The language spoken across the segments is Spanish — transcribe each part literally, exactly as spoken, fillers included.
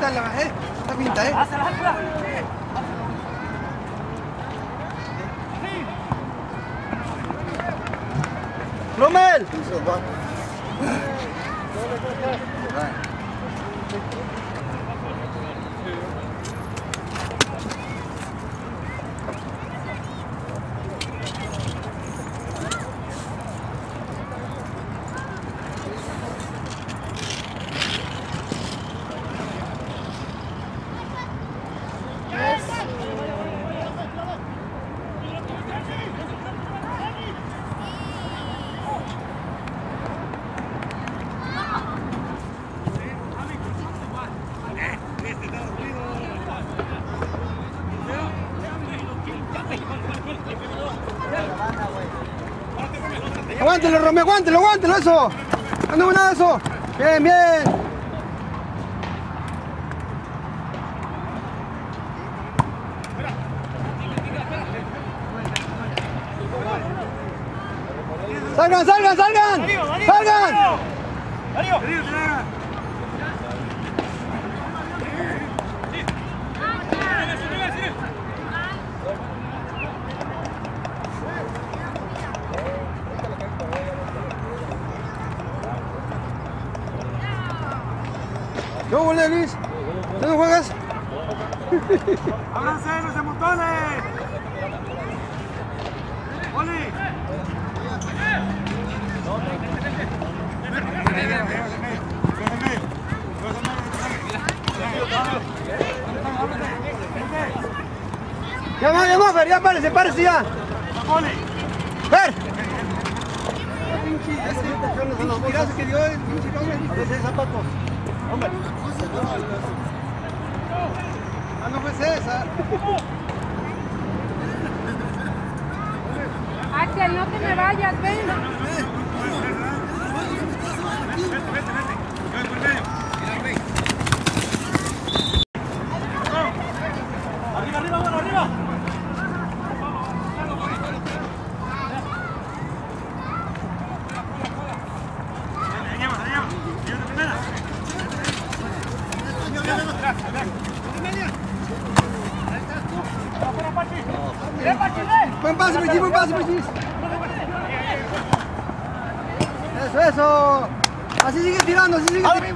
está la bajé. Está pinta, ¿eh? ¡Rommel! Aguántelo, Romeo, aguántelo, aguántelo, eso. No nada de eso. Bien, bien. Salgan, salgan, salgan. Salgan. ¿Qué hubo, Luis? ¿Tú no juegas? ¡Ábranse, no se amontonen! ¡Oli! Ya va, ya va, Fer, ya párese, párese ya. ¡Oli! ¡Fer! Pinche tirazo que dio el pinche cabrón. A veces zapatos. Hombre. Ah, no fue César. Axel, no te me vayas, ven. Vete, vete, vete. Yo voy por medio. Arriba, arriba, bueno, arriba. Buen pase, Pichis, buen pase, Pichis. Eso, eso. Así sigue tirando, así sigue tirando.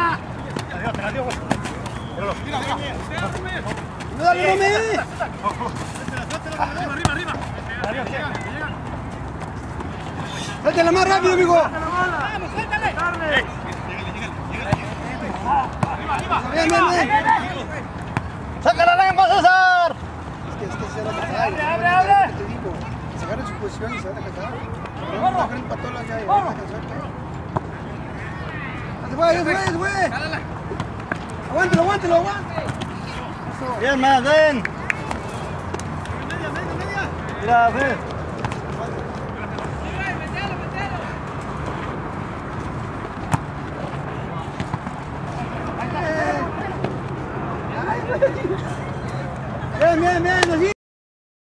¡No, dale, Romé! Arriba, arriba, arriba. ¡Suéltala más rápido, amigo! ¡Vamos, suéltale! ¡Bien, bien, bien! ¡Saca la lengua, César! Es que, es que se van a cagar. ¡Abre, abre, abre! Te digo, se agarran su posición y se van a cagar. No van a el patola ya y van a cansar. ¡Se fue, se fue, se fue! ¡Aguántelo, aguántelo, aguántelo! Bien, más, ven. Media, media, media. Mira, ven. Bien, bien, bien, así.